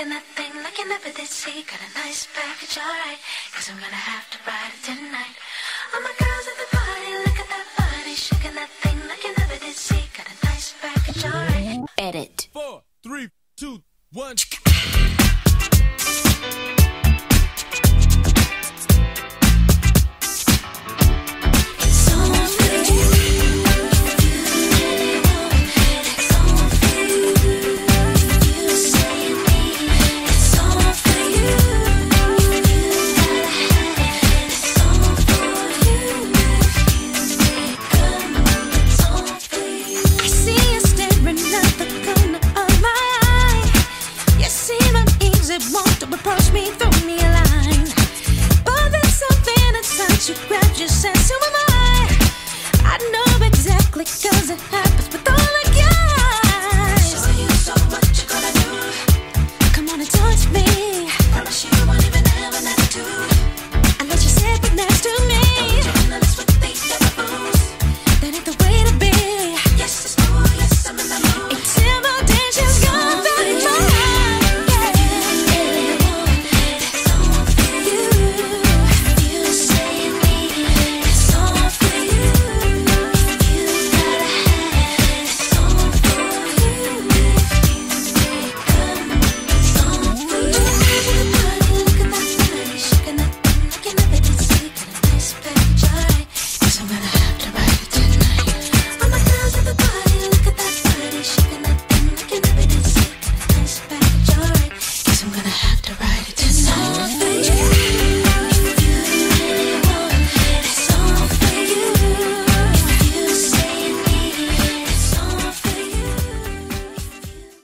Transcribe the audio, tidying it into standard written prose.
shaking that thing like you never did see. Got a nice package, alright, cause I'm gonna have to ride it tonight. All my girls at the party, look at that body, shaking that thing.